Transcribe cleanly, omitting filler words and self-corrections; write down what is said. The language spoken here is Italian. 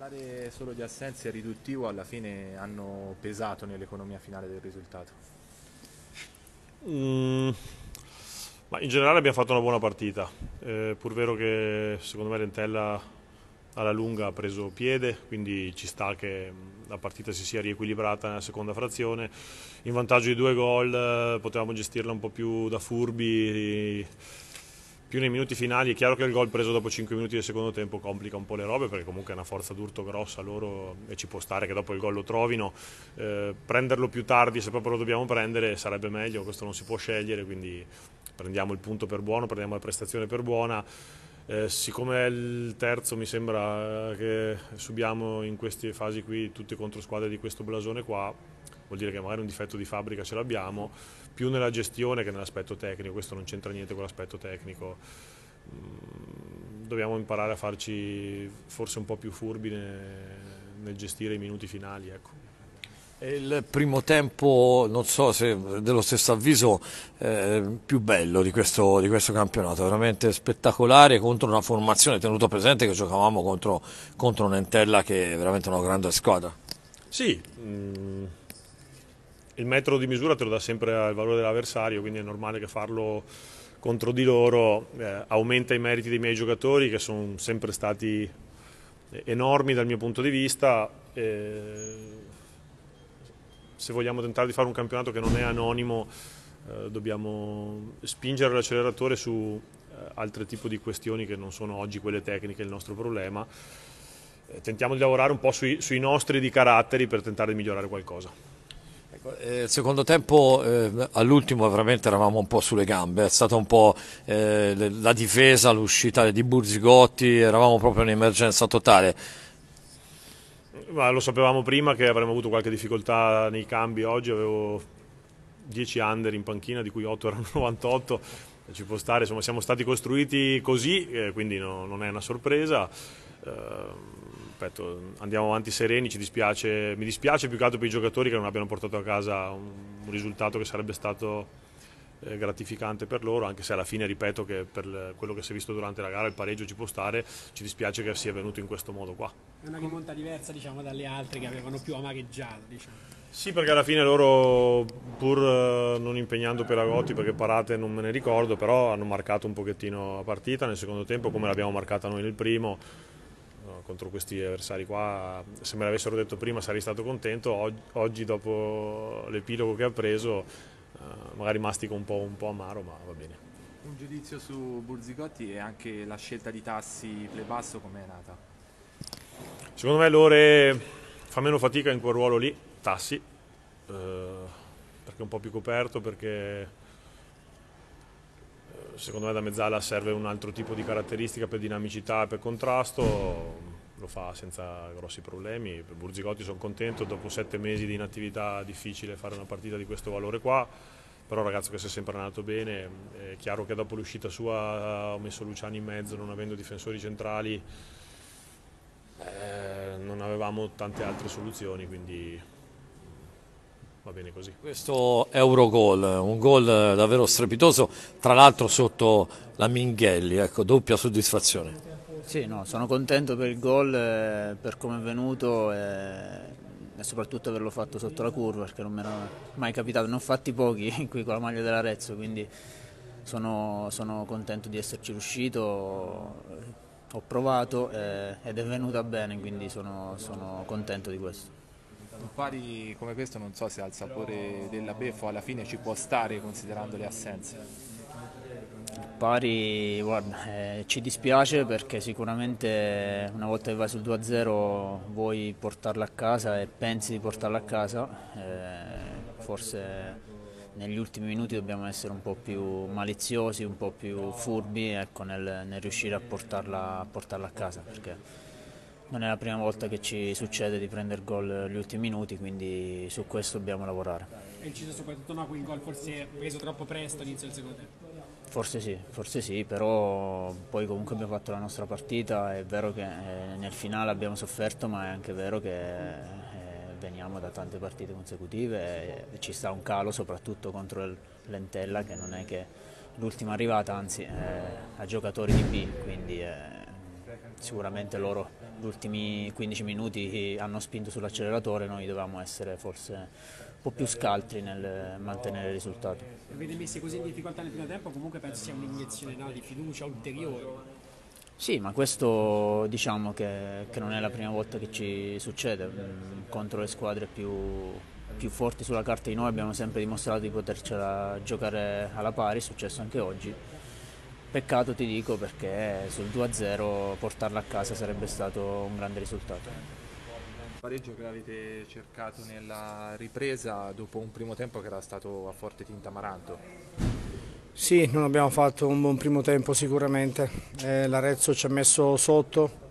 Parlare solo di assenze è riduttivo, alla fine hanno pesato nell'economia finale del risultato. Mm, ma in generale abbiamo fatto una buona partita, pur vero che secondo me Lentella alla lunga ha preso piede, quindi ci sta che la partita si sia riequilibrata nella seconda frazione, in vantaggio di 2 gol, potevamo gestirla un po' più da furbi, più nei minuti finali. È chiaro che il gol preso dopo 5 minuti del secondo tempo complica un po' le robe, perché comunque è una forza d'urto grossa loro e ci può stare che dopo il gol lo trovino. Prenderlo più tardi, se proprio lo dobbiamo prendere, sarebbe meglio, questo non si può scegliere, quindi prendiamo il punto per buono, prendiamo la prestazione per buona. Siccome è il terzo, mi sembra che subiamo in queste fasi qui tutte contro squadre di questo blasone qua, vuol dire che magari un difetto di fabbrica ce l'abbiamo, più nella gestione che nell'aspetto tecnico. Questo non c'entra niente con l'aspetto tecnico. Dobbiamo imparare a farci forse un po' più furbi nel gestire i minuti finali, ecco. Il primo tempo, non so se dello stesso avviso, più bello di questo campionato, veramente spettacolare, contro una formazione, tenuto presente che giocavamo contro un'Entella che è veramente una grande squadra. Sì, il metro di misura te lo dà sempre al valore dell'avversario, quindi è normale che farlo contro di loro aumenta i meriti dei miei giocatori, che sono sempre stati enormi dal mio punto di vista. Se vogliamo tentare di fare un campionato che non è anonimo, dobbiamo spingere l'acceleratore su altri tipi di questioni che non sono oggi quelle tecniche il nostro problema. Tentiamo di lavorare un po' sui nostri di caratteri per tentare di migliorare qualcosa. Il secondo tempo, all'ultimo veramente eravamo un po' sulle gambe, è stata un po' la difesa, l'uscita di Burzigotti, eravamo proprio in emergenza totale. Ma lo sapevamo prima che avremmo avuto qualche difficoltà nei cambi. Oggi avevo 10 under in panchina, di cui 8 erano 98, ci può stare, insomma siamo stati costruiti così, quindi non è una sorpresa. Ripeto, andiamo avanti sereni, mi dispiace più che altro per i giocatori che non abbiano portato a casa un risultato che sarebbe stato gratificante per loro, anche se alla fine ripeto che per quello che si è visto durante la gara il pareggio ci può stare, ci dispiace che sia venuto in questo modo qua. È una rimonta diversa, diciamo, dalle altre che avevano più amareggiato, diciamo. Sì, perché alla fine loro, pur non impegnando Peragotti, perché parate non me ne ricordo, però hanno marcato un pochettino la partita nel secondo tempo come l'abbiamo marcata noi nel primo. Contro questi avversari qua, se me l'avessero detto prima sarei stato contento. Oggi dopo l'epilogo che ha preso magari mastico un po' amaro, ma va bene. Un giudizio su Burzigotti e anche la scelta di Tassi Plebasso com'è nata? Secondo me Lore fa meno fatica in quel ruolo lì, Tassi, perché è un po' più coperto, perché secondo me da mezzala serve un altro tipo di caratteristica per dinamicità e per contrasto, lo fa senza grossi problemi. Per Burzigotti sono contento, dopo 7 mesi di inattività è difficile fare una partita di questo valore qua, però è un ragazzo che si è sempre allenato bene. È chiaro che dopo l'uscita sua ho messo Luciani in mezzo, non avendo difensori centrali non avevamo tante altre soluzioni, quindi va bene così. Questo Eurogol, un gol davvero strepitoso, tra l'altro sotto la Minghelli, ecco, doppia soddisfazione. Sì, no, sono contento per il gol, per come è venuto e soprattutto averlo fatto sotto la curva, perché non mi era mai capitato, ne ho fatti pochi qui con la maglia dell'Arezzo, quindi sono contento di esserci riuscito, ho provato ed è venuta bene, quindi sono contento di questo. Un pari come questo non so se ha il sapore della beffa, alla fine ci può stare considerando le assenze. Pari, guarda, ci dispiace perché sicuramente una volta che vai sul 2-0 vuoi portarla a casa e pensi di portarla a casa, forse negli ultimi minuti dobbiamo essere un po' più maliziosi, un po' più furbi, ecco, nel riuscire a portarla a casa, perché non è la prima volta che ci succede di prendere gol negli ultimi minuti, quindi su questo dobbiamo lavorare. È inciso soprattutto no, il gol forse è preso troppo presto all'inizio del secondo tempo. Forse sì, però poi comunque abbiamo fatto la nostra partita, è vero che nel finale abbiamo sofferto, ma è anche vero che veniamo da tante partite consecutive e ci sta un calo soprattutto contro l'Entella, che non è che l'ultima arrivata, anzi ha giocatori di B, quindi sicuramente loro gli ultimi 15 minuti hanno spinto sull'acceleratore, noi dovevamo essere forse un po' più scaltri nel mantenere il risultato. Avete messi così in difficoltà nel primo tempo, comunque penso sia un'iniezione, no, di fiducia ulteriore. Sì, ma questo diciamo che non è la prima volta che ci succede. Contro le squadre più forti sulla carta di noi abbiamo sempre dimostrato di potercela giocare alla pari, è successo anche oggi. Peccato, ti dico, perché sul 2-0 portarla a casa sarebbe stato un grande risultato. Il pareggio che avete cercato nella ripresa dopo un primo tempo che era stato a forte tinta amaranto. Sì, non abbiamo fatto un buon primo tempo sicuramente, l'Arezzo ci ha messo sotto,